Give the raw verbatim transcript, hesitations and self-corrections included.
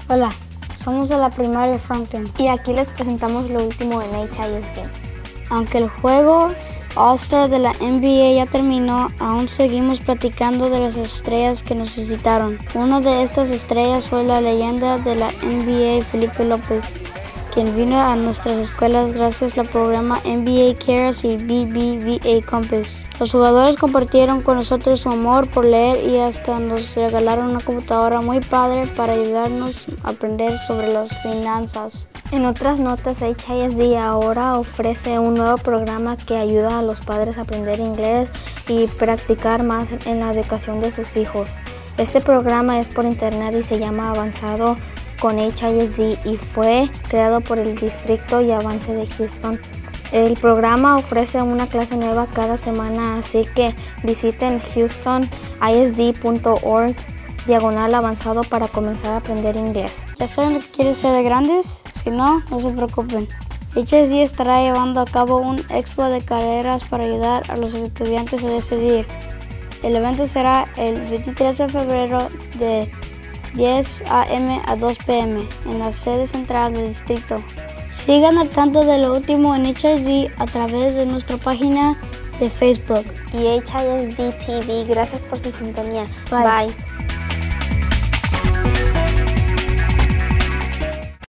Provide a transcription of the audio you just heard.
Hola, somos de la primaria Frampton y aquí les presentamos lo último en H I S D. Aunque el juego All-Star de la N B A ya terminó, aún seguimos platicando de las estrellas que nos visitaron. Una de estas estrellas fue la leyenda de la N B A, Felipe López, quien vino a nuestras escuelas gracias al programa N B A Cares y B B V A Compass. Los jugadores compartieron con nosotros su amor por leer y hasta nos regalaron una computadora muy padre para ayudarnos a aprender sobre las finanzas. En otras notas, H I S D ahora ofrece un nuevo programa que ayuda a los padres a aprender inglés y practicar más en la educación de sus hijos. Este programa es por internet y se llama Avanzado con H I S D y fue creado por el Distrito y Avance de Houston. El programa ofrece una clase nueva cada semana, así que visiten houston I S D punto org diagonal avanzado para comenzar a aprender inglés. ¿Ya saben lo que quieren ser de grandes? Si no, no se preocupen. H I S D estará llevando a cabo un expo de carreras para ayudar a los estudiantes a decidir. El evento será el veintitrés de febrero de diez a m a dos p m en la sede central del distrito. Sigan al tanto de lo último en H I S D a través de nuestra página de Facebook y H I S D T V. Gracias por su sintonía. Bye. Bye.